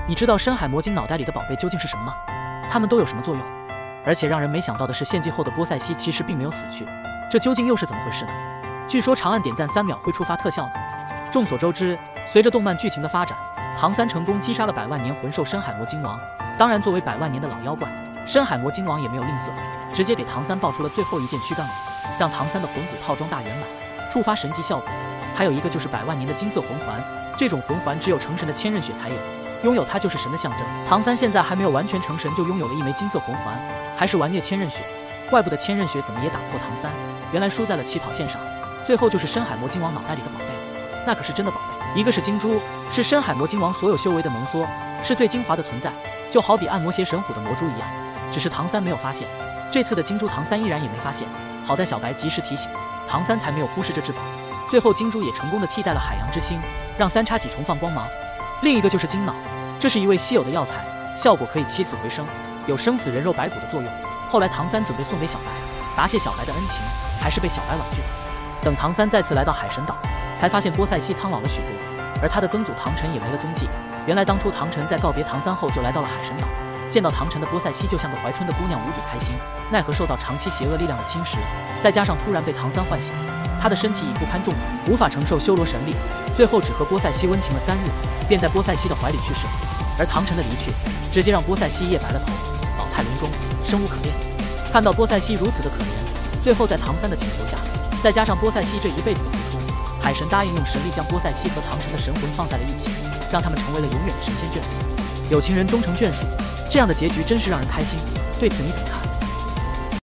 你知道深海魔晶脑袋里的宝贝究竟是什么吗？它们都有什么作用？而且让人没想到的是，献祭后的波塞西其实并没有死去，这究竟又是怎么回事呢？据说长按点赞3秒会触发特效呢。众所周知，随着动漫剧情的发展，唐三成功击杀了100万年魂兽深海魔晶王。当然，作为100万年的老妖怪，深海魔晶王也没有吝啬，直接给唐三爆出了最后一件躯干武，让唐三的魂骨套装大圆满，触发神级效果。还有一个就是100万年的金色魂环，这种魂环只有成神的千仞雪才有，拥有它就是神的象征。唐三现在还没有完全成神，就拥有了一枚金色魂环，还是玩虐千仞雪，怪不得千仞雪怎么也打不过唐三，原来输在了起跑线上。最后就是深海魔晶王脑袋里的宝贝了，那可是真的宝贝，一个是金珠，是深海魔晶王所有修为的浓缩，是最精华的存在，就好比暗魔邪神虎的魔珠一样。只是唐三没有发现，这次的金珠唐三依然也没发现，好在小白及时提醒，唐三才没有忽视这至宝。最后金珠也成功的替代了海洋之心，让3叉戟重放光芒。另一个就是金脑，这是一味稀有的药材，效果可以起死回生，有生死人肉白骨的作用。后来唐三准备送给小白，答谢小白的恩情，还是被小白婉拒。等唐三再次来到海神岛，才发现波塞西苍老了许多，而他的曾祖唐晨也没了踪迹。原来当初唐晨在告别唐三后就来到了海神岛，见到唐晨的波塞西就像个怀春的姑娘，无比开心。奈何受到长期邪恶力量的侵蚀，再加上突然被唐三唤醒，他的身体已不堪重负，无法承受修罗神力，最后只和波塞西温情了3日，便在波塞西的怀里去世。而唐晨的离去，直接让波塞西夜白了头，老态龙钟，生无可恋。看到波塞西如此的可怜，最后在唐三的请求下，再加上波塞西这一辈子的付出，海神答应用神力将波塞西和唐晨的神魂放在了一起，让他们成为了永远的神仙眷属。有情人终成眷属，这样的结局真是让人开心。对此你怎么看？